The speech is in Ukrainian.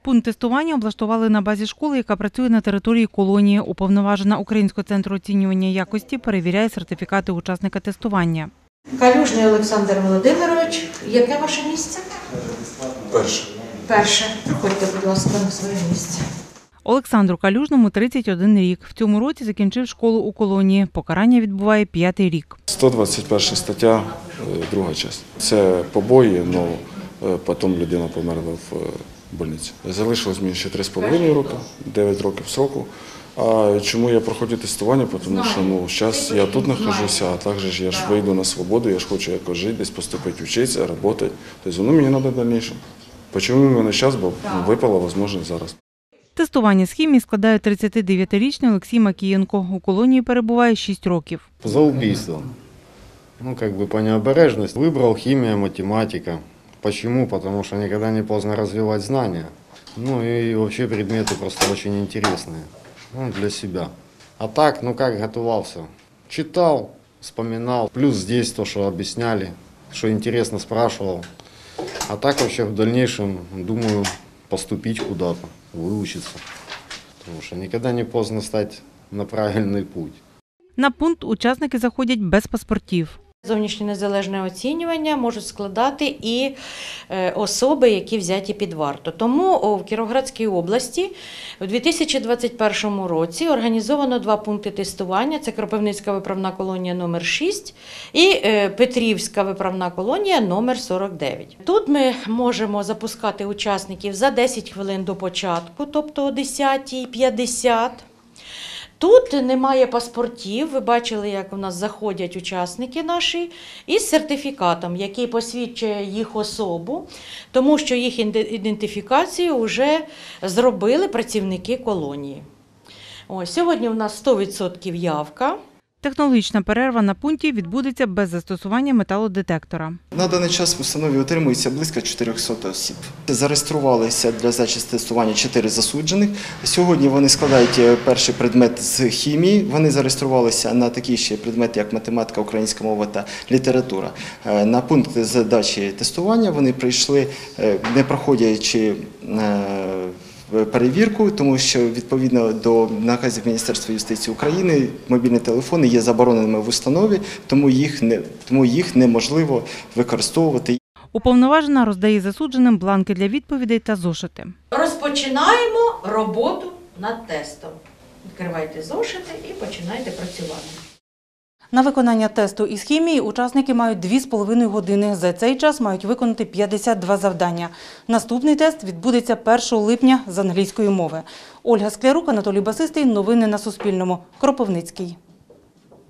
Пункт тестування облаштували на базі школи, яка працює на території колонії. Уповноважена Українського центру оцінювання якості перевіряє сертифікати учасника тестування. Калюжний Олександр Володимирович. Яке ваше місце? Перше. Перше. Проходьте, будь ласка, на своє місце. Олександру Калюжному 31 рік. В цьому році закінчив школу у колонії. Покарання відбуває 5-й рік. 121 стаття, друга частина. Це побої, але потім людина померла в больниці. Залишилось мені ще 3,5 роки, 9 років сроку. А чому я проходжу тестування? Тому що зараз я тут знаходжуся, а також я ж вийду на свободу, я ж хочу якось жити, десь поступити, вчитися, працювати. Тобто воно мені треба в дальнейшем. Чому мені зараз, бо випала можливість зараз. Тестування з хімії складає 39-річний Олексій Макієнко. У колонії перебуває 6 років. За убийство. По необережности. Выбрал химия, математика. Почему? Потому что никогда не поздно развивать знания. И вообще предметы просто очень интересные. Для себя. А так, как готовился? Читал, вспоминал. Плюс здесь то, что объясняли, что интересно спрашивал. А так вообще в дальнейшем думаю поступить куда-то, выучиться. Потому что никогда не поздно стать на правильный путь. На пункт учасники заходять без паспортів. Зовнішнє незалежне оцінювання можуть складати і особи, які взяті під варту. Тому в Кіровоградській області у 2021 році організовано 2 пункти тестування. Це Кропивницька виправна колонія номер 6 і Петрівська виправна колонія номер 49. Тут ми можемо запускати учасників за 10 хвилин до початку, тобто о 10:50. Тут немає паспортів, ви бачили, як у нас заходять учасники наші, із сертифікатом, який посвідчує їх особу, тому що їх ідентифікацію вже зробили працівники колонії. Сьогодні у нас 100% явка. Технологічна перерва на пункті відбудеться без застосування металодетектора. На даний час в установі утримується близько 400 осіб. Зареєструвалися для здачі тестування 4 засуджених. Сьогодні вони складають перший предмет з хімії. Вони зареєструвалися на такі ще предмети, як математика, українська мова та література. На пункт здачі тестування вони прийшли, не проходячи перевірку, тому що відповідно до наказів Міністерства юстиції України мобільні телефони є забороненими в установі, тому їх неможливо використовувати. Уповноважена роздає засудженим бланки для відповідей та зошити. Розпочинаємо роботу над тестом. Відкривайте зошити і починайте працювати. На виконання тесту із хімії учасники мають 2,5 години. За цей час мають виконати 52 завдання. Наступний тест відбудеться 1 липня з англійської мови. Ольга Склярук, Анатолій Басистий. Новини на Суспільному. Кропивницький.